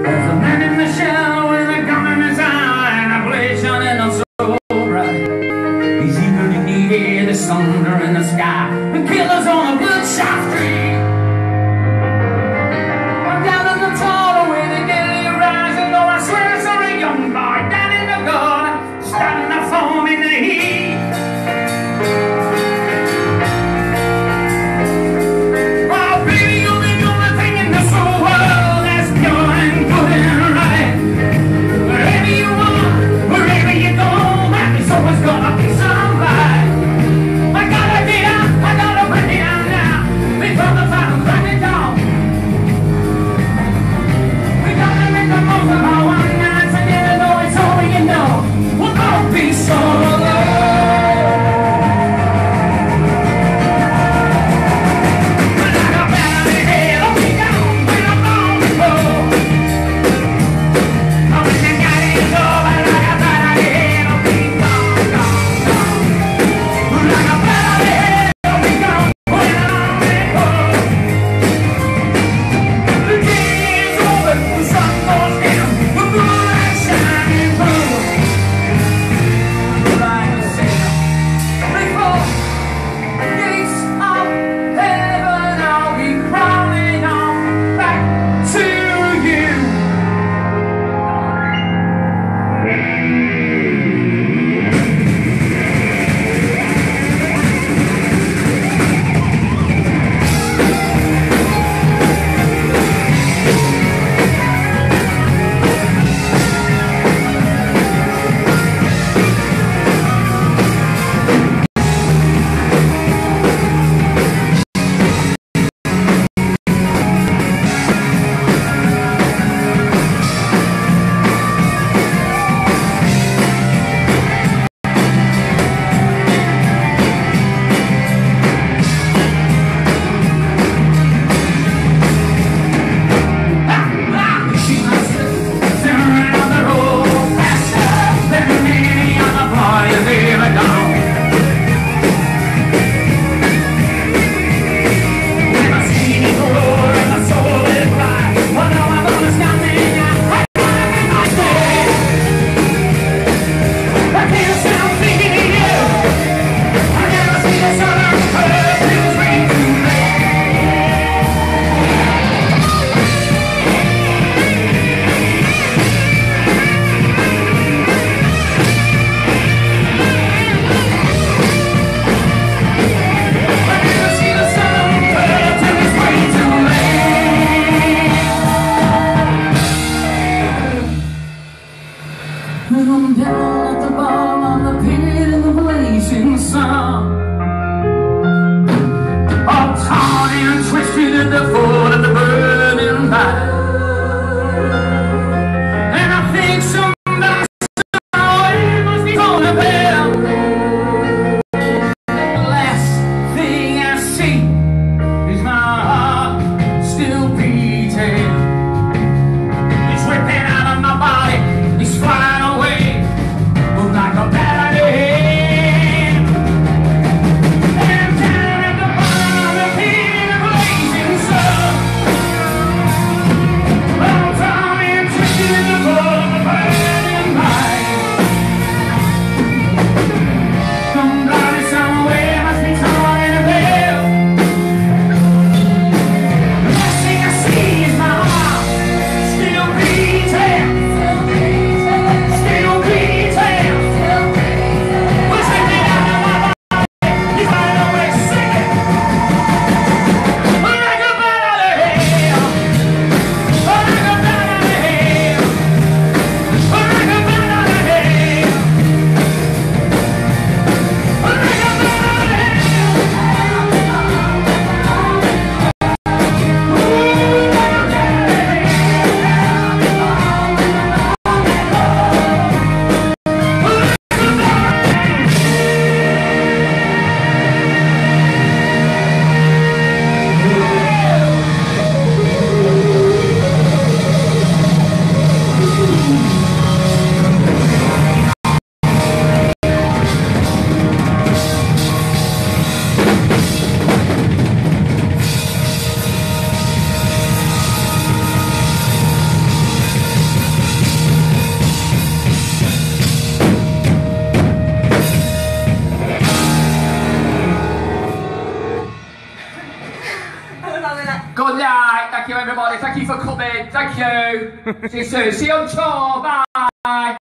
There's a man in the shadow with a gun in his eye and a blaze shining up so bright. He's eagerly needed, there's thunder in the sky and killers on a bloodshot street. I'm down in the tunnel with the daily rising, though I swear I saw a young boy down in the gutter, starting to foam in the heat. I'm down at the bottom of the pit in the blazing sun, all torn and twisted at the foot of the burning light. And I think somebody somewhere must be on the bell. The last thing I see is my heart still beating. It's ripping out of my body, it's flying away like a bad idea. you for coming. Thank you. See you soon. See you on tour. Bye.